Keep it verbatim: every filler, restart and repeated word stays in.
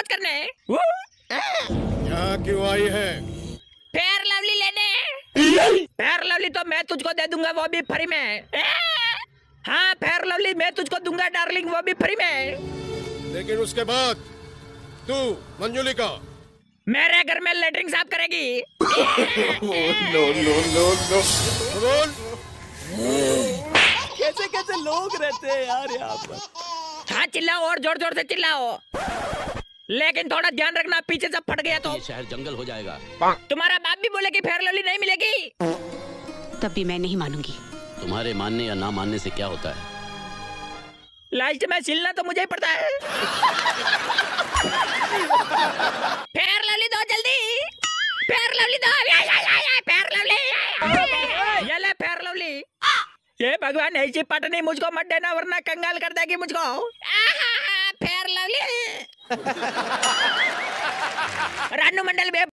मत करने। यहाँ क्यों आई है? फेयर लवली लेने। फेयर लवली तो मैं तुझको दे दूंगा, वो भी फ्री में। हाँ फेयर लवली मैं तुझको दूंगा डार्लिंग, वो भी फ्री में। लेकिन उसके बाद तू मंजुलिका मेरे घर में लेटरिन साफ करेगी। No no no no. बोल। कैसे कैसे लोग रहते हैं यार यहाँ पर। हाँ चिल्लाओ और जोर जोर से चिल्लाओ, लेकिन थोड़ा ध्यान रखना पीछे से फट गया तो ये शहर जंगल हो जाएगा। तुम्हारा बाप भी बोले कि फेयर लवली नहीं मिलेगी, तब भी मैं नहीं मानूंगी। तुम्हारे मानने या ना मानने से क्या होता है? लास्ट में सिलना तो मुझे ही पड़ता है। फेयर लवली दो जल्दी, फेयर लवली दो, या, या, या, या, फेयर लवली, ये ले फेयर लवली। ये भगवान ऐसी पटनी मुझको मत देना वरना कंगाल कर देगी मुझको। Fair lovely. रानू मंडल बे